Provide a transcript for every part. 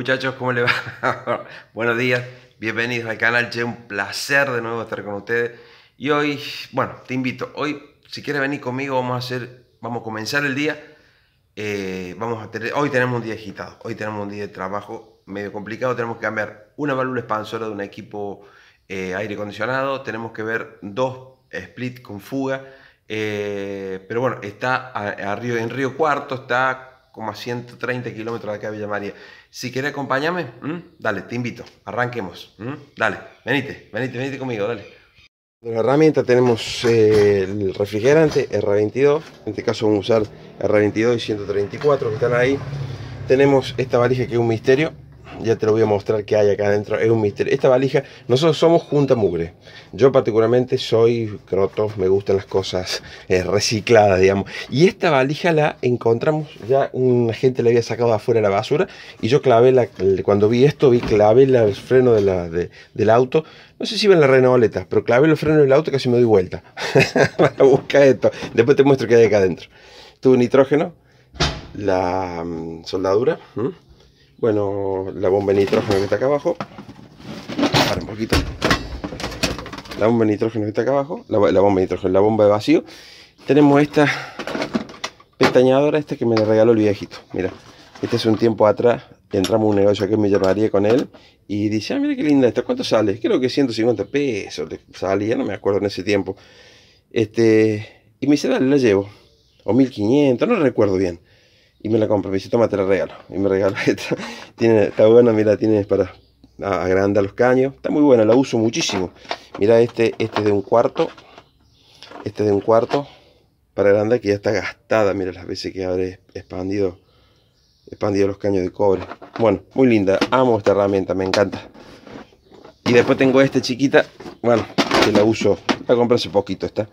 muchachos? ¿Cómo le va? Buenos días, bienvenidos al canal, che, un placer de nuevo estar con ustedes. Y hoy, bueno, te invito, hoy si quieres venir conmigo vamos a comenzar el día. Hoy tenemos un día agitado, hoy tenemos un día de trabajo medio complicado, tenemos que cambiar una válvula expansora de un equipo aire acondicionado, tenemos que ver dos split con fuga, pero bueno, está en Río Cuarto, está como a 130 kilómetros de acá de Villa María. Si querés acompañarme, dale, te invito, arranquemos, dale, venite conmigo, dale. De la herramienta tenemos el refrigerante R22, en este caso vamos a usar R22 y 134 que están ahí. Tenemos esta valija que es un misterio, ya te lo voy a mostrar qué hay acá adentro, es un misterio. Esta valija, nosotros somos junta mugre, yo particularmente soy croto, me gustan las cosas recicladas, digamos. Y esta valija la encontramos, ya una gente la había sacado afuera de la basura, y yo clavé, cuando vi esto, clavé el freno del auto. No sé si ven la Renauleta, pero clavé los frenos del auto y casi me doy vuelta para buscar esto. Después te muestro qué hay acá adentro. Tubo nitrógeno, la soldadura, bueno, la bomba de nitrógeno que está acá abajo. Para un poquito. La bomba de nitrógeno que está acá abajo, la bomba de nitrógeno, la bomba de vacío. Tenemos esta pestañadora, esta que me la regaló el viejito. Mira, este es un tiempo atrás. Entramos a un negocio aquí en Villa María con él y dice, ah, mira qué linda esta, ¿cuánto sale? Creo que 150 pesos salía, no me acuerdo en ese tiempo. Y me dice, dale, la llevo. O 1500, no recuerdo bien. Y me la compro, me dice, toma, te la regalo. Y me regaló esta. Está buena, mira, tiene para agrandar los caños. Está muy buena, la uso muchísimo. Mira, este es de un cuarto. Este es de un cuarto para agrandar, que ya está gastada. Mira las veces que habré expandido los caños de cobre. Bueno, muy linda, amo esta herramienta, me encanta. Y después tengo esta chiquita, bueno, que la uso, la compré hace poquito esta.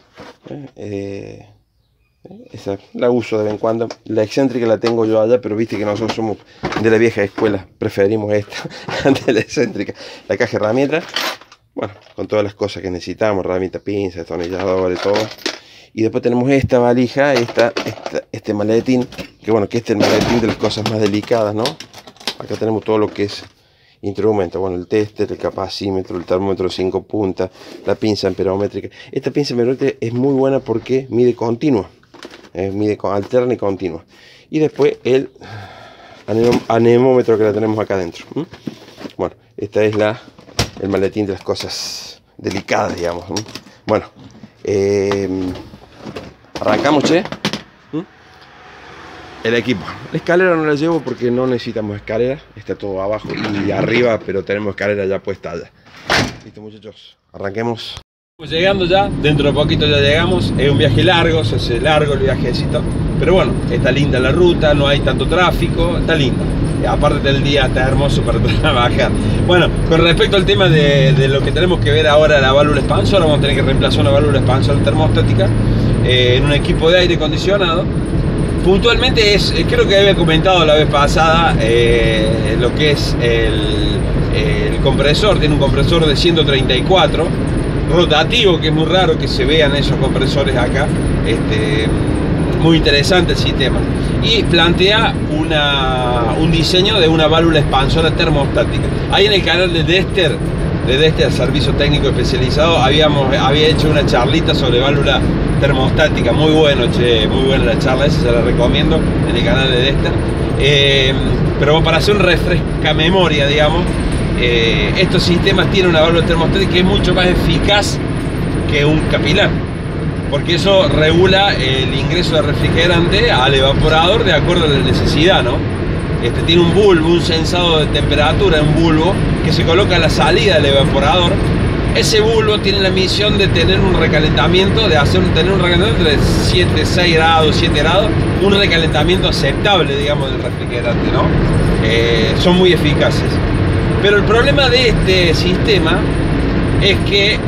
Esa la uso de vez en cuando. La excéntrica la tengo yo allá, pero viste que nosotros somos de la vieja escuela, preferimos esta antes de la excéntrica. La caja de herramientas, bueno, con todas las cosas que necesitamos, herramientas, pinzas, destornilladores, todo. Y después tenemos esta valija, este maletín, que bueno, que este es el maletín de las cosas más delicadas, ¿no? Acá tenemos todo lo que es instrumento, bueno, el tester, el capacímetro, el termómetro de 5 puntas, la pinza amperométrica. Esta pinza amperométrica es muy buena porque mide continua, mide alterna y continua. Y después el anemómetro que la tenemos acá adentro. Bueno, esta es el maletín de las cosas delicadas, digamos. Bueno, arrancamos, che. El equipo. La escalera no la llevo porque no necesitamos escalera. Está todo abajo y arriba, pero tenemos escalera ya puesta allá. Listo, muchachos, arranquemos. Estamos llegando ya, dentro de poquito ya llegamos. Es un viaje largo, se hace largo el viajecito. Pero bueno, está linda la ruta, no hay tanto tráfico, está linda. Aparte del día está hermoso para trabajar. Bueno, con respecto al tema de lo que tenemos que ver ahora, la válvula expansora, vamos a tener que reemplazar una válvula expansora termostática en un equipo de aire acondicionado. Puntualmente creo que había comentado la vez pasada lo que es el compresor. Tiene un compresor de 134 rotativo, que es muy raro que se vean esos compresores acá. Muy interesante el sistema. Y plantea un diseño de una válvula expansora termostática. Ahí en el canal de Dexter, Servicio Técnico Especializado, había hecho una charlita sobre válvula termostática. Muy bueno, che, muy buena la charla, esa se la recomiendo en el canal de Dexter. Pero para hacer un refresca memoria, digamos, estos sistemas tienen una válvula termostática que es mucho más eficaz que un capilar, porque eso regula el ingreso de refrigerante al evaporador de acuerdo a la necesidad, ¿no? Tiene un bulbo, un sensado de temperatura, un bulbo que se coloca a la salida del evaporador. Ese bulbo tiene la misión de tener un recalentamiento, tener un recalentamiento de 6 grados, 7 grados, un recalentamiento aceptable, digamos, del refrigerante, ¿no? Son muy eficaces. Pero el problema de este sistema es que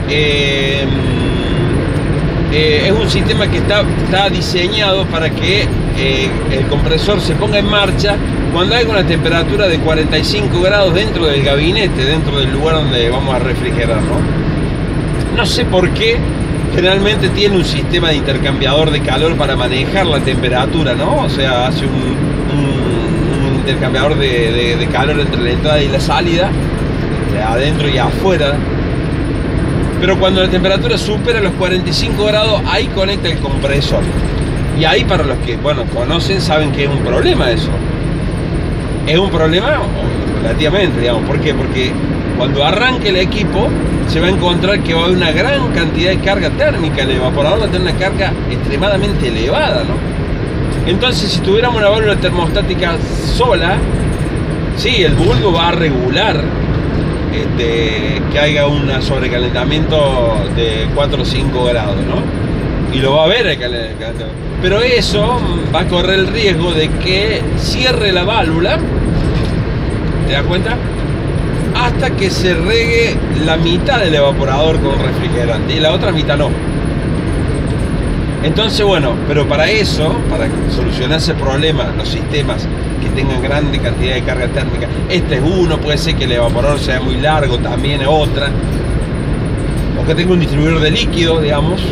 es un sistema que está diseñado para que el compresor se ponga en marcha cuando hay una temperatura de 45 grados dentro del gabinete, dentro del lugar donde vamos a refrigerar, ¿no? No sé por qué generalmente tiene un sistema de intercambiador de calor para manejar la temperatura, ¿no? O sea, hace un intercambiador de calor entre la entrada y la salida, de adentro y afuera. Pero cuando la temperatura supera los 45 grados, ahí conecta el compresor. Y ahí, para los que, bueno, conocen, saben que es un problema eso. Es un problema relativamente, digamos. ¿Por qué? Porque cuando arranque el equipo, se va a encontrar que va a haber una gran cantidad de carga térmica. El evaporador va a tener una carga extremadamente elevada, ¿no? Entonces, si tuviéramos una válvula termostática sola, sí, el bulbo va a regular que haya un sobrecalentamiento de 4 o 5 grados, ¿no? Y lo va a ver el calentamiento. Pero eso va a correr el riesgo de que cierre la válvula, ¿te das cuenta? Hasta que se regue la mitad del evaporador con refrigerante y la otra mitad no. Entonces, bueno, pero para eso, para solucionar ese problema, los sistemas que tengan grande cantidad de carga térmica, este es uno, puede ser que el evaporador sea muy largo, también es otra, o que tenga un distribuidor de líquido, digamos.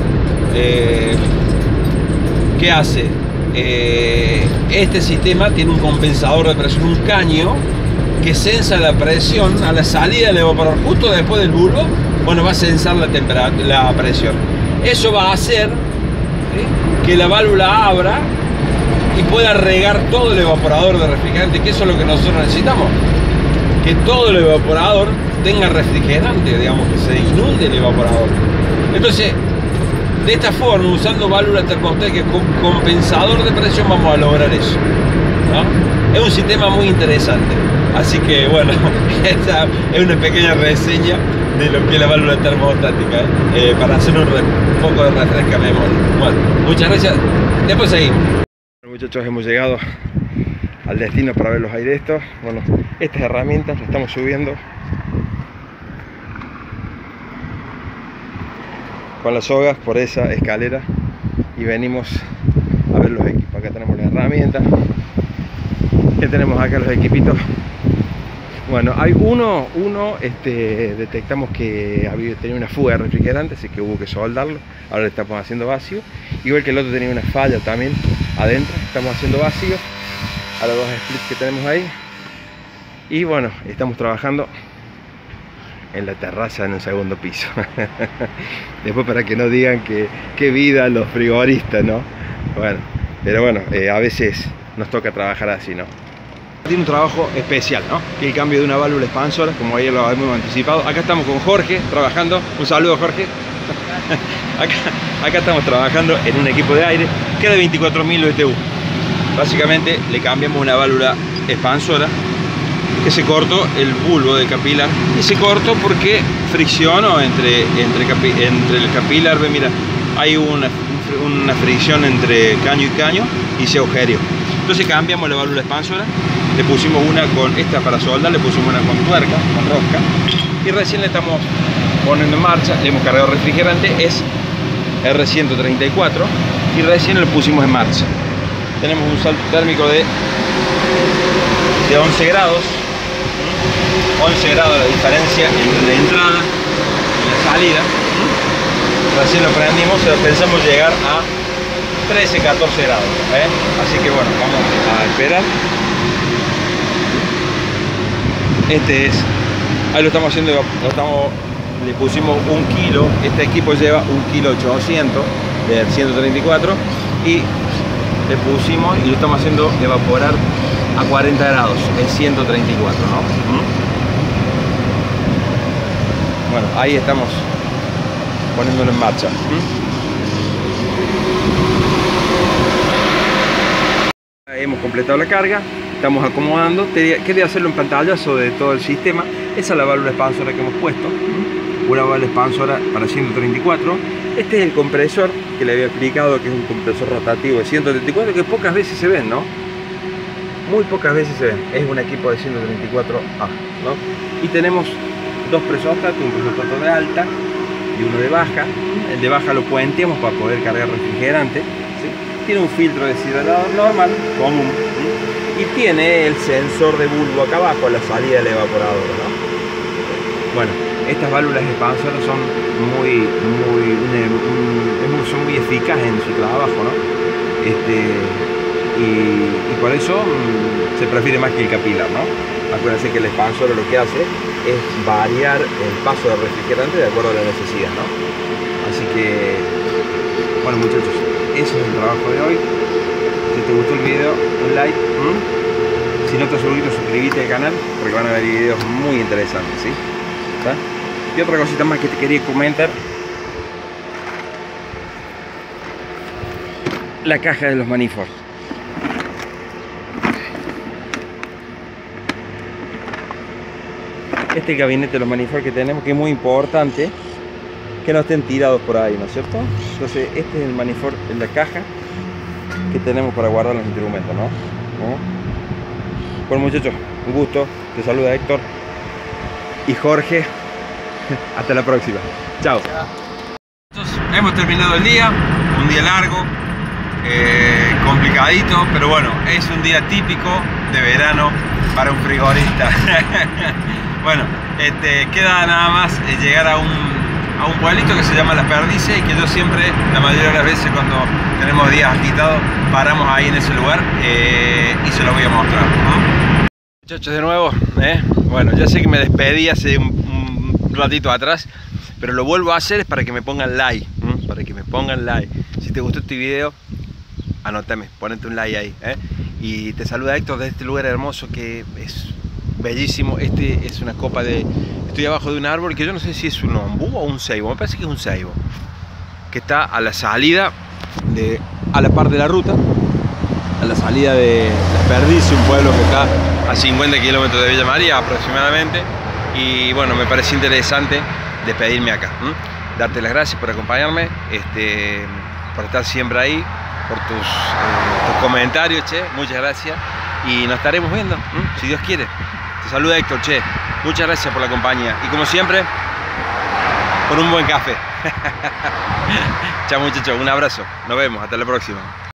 ¿Qué hace? Este sistema tiene un compensador de presión, un caño que sensa la presión a la salida del evaporador, justo después del bulbo. Bueno, va a sensar la temperatura, la presión. Eso va a hacer que la válvula abra y pueda regar todo el evaporador de refrigerante, que eso es lo que nosotros necesitamos, que todo el evaporador tenga refrigerante, digamos, que se inunde el evaporador. Entonces, de esta forma, usando válvula termostática con compensador de presión, vamos a lograr eso, ¿no? Es un sistema muy interesante. Así que, bueno, esta es una pequeña reseña de lo que es la válvula termostática, para hacer un poco de refresca memoria. Bueno, muchas gracias. Después seguimos. Bueno, muchachos, hemos llegado al destino para ver los aires estos. Bueno, estas herramientas las estamos subiendo con las sogas por esa escalera y venimos a ver los equipos. Acá tenemos las herramientas. ¿Qué tenemos acá? Los equipitos. Bueno, hay uno detectamos que tenía una fuga de refrigerante, así que hubo que soldarlo. Ahora le estamos haciendo vacío. Igual que el otro tenía una falla también adentro, estamos haciendo vacío a los dos splits que tenemos ahí. Y bueno, estamos trabajando en la terraza en el segundo piso. Después, para que no digan que qué vida los frigoristas, ¿no? Bueno, pero bueno, a veces nos toca trabajar así, ¿no? Tiene un trabajo especial, ¿no? Que el cambio de una válvula expansora, como ayer lo hemos anticipado. Acá estamos con Jorge trabajando. Un saludo, Jorge. Acá estamos trabajando en un equipo de aire que es de 24.000 BTU. Básicamente le cambiamos una válvula expansora que se cortó el bulbo del capilar, y se cortó porque friccionó entre el capilar. Ve, mira, hay una fricción entre caño y caño y se agujereó. Entonces cambiamos la válvula expansora, le pusimos una con esta para soldar, le pusimos una con tuerca, con rosca, y recién le estamos poniendo en marcha. Le hemos cargado refrigerante, es R134, y recién lo pusimos en marcha. Tenemos un salto térmico de 11 grados. 11 grados la diferencia entre la entrada y la salida. Recién lo prendimos, pensamos llegar a 13, 14 grados, así que bueno, vamos a esperar. Ahí lo estamos haciendo, le pusimos 1 kilo. Este equipo lleva 1,8 kg de 134, y le pusimos y lo estamos haciendo evaporar a 40 grados en 134, ¿no? Bueno, ahí estamos poniéndolo en marcha. Hemos completado la carga, estamos acomodando. Quería hacerlo en pantallazo de todo el sistema. Esa es la válvula expansora que hemos puesto, una válvula expansora para 134. Este es el compresor que le había explicado, que es un compresor rotativo de 134, que pocas veces se ven, ¿no? Muy pocas veces se ven. Es un equipo de 134A, ¿no? Y tenemos dos presostatos, un presostato de alta y uno de baja. El de baja lo puenteamos para poder cargar refrigerante, ¿sí? Tiene un filtro deshidratador normal, común, ¿sí? Y tiene el sensor de bulbo acá abajo a la salida del evaporador, ¿no? Bueno, estas válvulas expansoras son muy eficaces en su trabajo, ¿no? y por eso se prefiere más que el capilar, ¿no? Acuérdense que el expansor lo que hace es variar el paso del refrigerante de acuerdo a la necesidad, ¿no? Así que, bueno muchachos, ese es el trabajo de hoy. Si te gustó el video, un like. Si no te has suscrito, suscríbete al canal porque van a haber videos muy interesantes, ¿sí? ¿Está? Y otra cosita más que te quería comentar. La caja de los manifolds. Este gabinete de los manifolds que tenemos, que es muy importante que no estén tirados por ahí, ¿no es cierto? Entonces este es el manifold en la caja que tenemos para guardar los instrumentos, ¿no? Bueno muchachos, un gusto, te saluda Héctor y Jorge. Hasta la próxima, chao. Hemos terminado el día, un día largo, complicadito, pero bueno, es un día típico de verano para un frigorista. Bueno, queda nada más llegar a un pueblito que se llama Las Perdices y que yo siempre, la mayoría de las veces cuando tenemos días agitados, paramos ahí en ese lugar y se lo voy a mostrar, ¿no? Muchachos, de nuevo, bueno, ya sé que me despedí hace un ratito atrás, pero lo vuelvo a hacer es para que me pongan like, para que me pongan like. Si te gustó este video, anótame, ponete un like ahí, y te saluda Héctor de este lugar hermoso que es bellísimo. Este es una copa de... Estoy abajo de un árbol que yo no sé si es un ombú o un ceibo, me parece que es un ceibo, que está a la salida a la par de la ruta, a la salida de Las Perdices, un pueblo que está a 50 kilómetros de Villa María aproximadamente. Y bueno, me parece interesante despedirme acá, darte las gracias por acompañarme, por estar siempre ahí, por tus comentarios, che, muchas gracias, y nos estaremos viendo, si Dios quiere. Te saluda Héctor, che, muchas gracias por la compañía y como siempre, con un buen café. Chao muchachos, un abrazo, nos vemos, hasta la próxima.